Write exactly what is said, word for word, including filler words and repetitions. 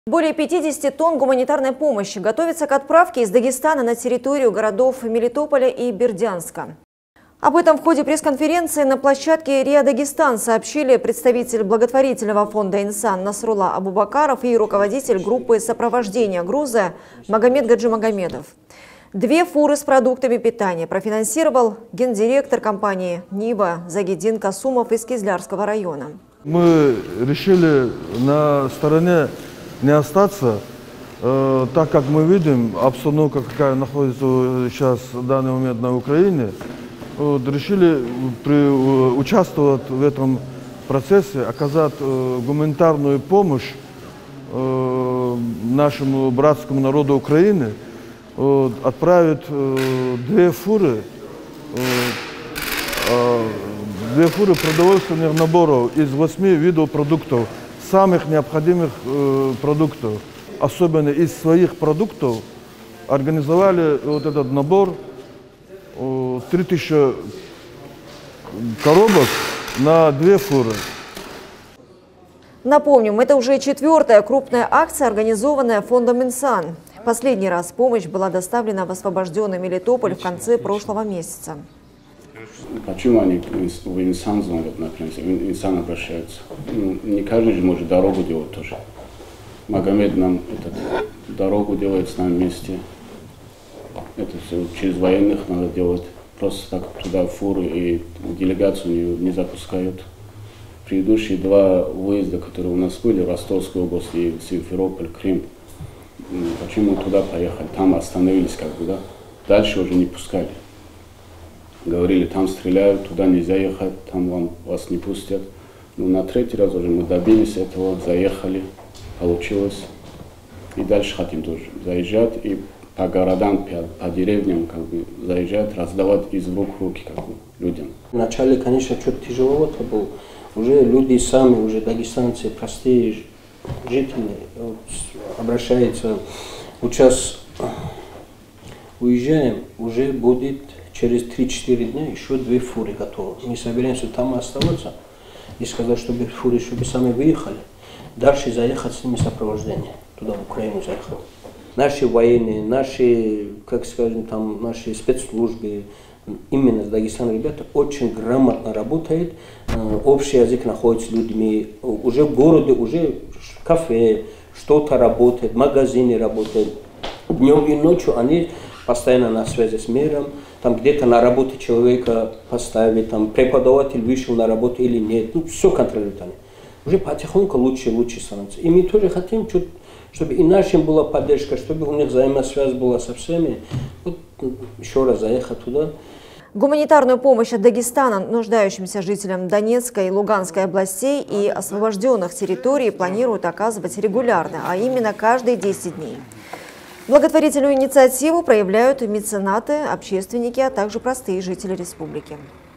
Более пятидесяти тонн гуманитарной помощи готовится к отправке из Дагестана на территорию городов Мелитополя и Бердянска. Об этом в ходе пресс-конференции на площадке РИА Дагестан сообщили представитель благотворительного фонда «Инсан» Насрулла Абубакаров и руководитель группы сопровождения груза Магомед Гаджимагомедов. Две фуры с продуктами питания профинансировал гендиректор компании «Нива» Загидин Касумов из Кизлярского района. Мы решили на стороне не остаться, э, так как мы видим обстановка, какая находится сейчас в данный момент на Украине. Вот, решили при, участвовать в этом процессе, оказать э, гуманитарную помощь э, нашему братскому народу Украины, вот, отправить э, две фуры, э, э, две фуры продовольственных наборов из восьми видов продуктов, самых необходимых э, продуктов. Особенно из своих продуктов организовали вот этот набор, три тысячи коробок на две фуры. Напомним, это уже четвертая крупная акция, организованная фондом «Инсан». Последний раз помощь была доставлена в освобожденный Мелитополь в конце прошлого месяца. Почему они в «Инсан» звонят, например, в «Инсан» обращаются? Ну, не каждый же может дорогу делать тоже. Магомед нам этот, дорогу делает с нами вместе. Это все через военных надо делать. Просто так туда фуры и делегацию не, не запускают. Предыдущие два выезда, которые у нас были, в Ростовскую область и Симферополь, Крым, почему туда поехали? Там остановились как бы, да? Дальше уже не пускали. Говорили, там стреляют, туда нельзя ехать, там вам, вас не пустят. Но на третий раз уже мы добились этого, заехали, получилось. И дальше хотим тоже заезжать и по городам, по, по деревням как бы заезжать, раздавать из рук в руки как бы людям. Вначале, конечно, что-то тяжеловато было. Уже люди сами, уже дагестанцы, простые жители обращаются. Вот сейчас уезжаем, уже будет через три-четыре дня еще две фуры готовы. Мы собираемся там оставаться и сказать, чтобы фуры, чтобы сами выехали. Дальше заехать с ними сопровождение. Туда, в Украину заехали. Наши военные, наши, как скажем, там, наши спецслужбы, именно с Дагестана ребята очень грамотно работают. Общий язык находится с людьми. Уже в городе, уже кафе, что-то работает, магазины работают. Днем и ночью они постоянно на связи с миром. Там где-то на работе человека поставить, там преподаватель вышел на работу или нет. Ну, все контролируют они. Уже потихоньку лучше и лучше становится. И мы тоже хотим, чтобы и нашим была поддержка, чтобы у них взаимосвязь была со всеми. Вот еще раз заехать туда. Гуманитарную помощь от Дагестана нуждающимся жителям Донецкой и Луганской областей и освобожденных территорий планируют оказывать регулярно, а именно каждые десять дней. Благотворительную инициативу проявляют меценаты, общественники, а также простые жители республики.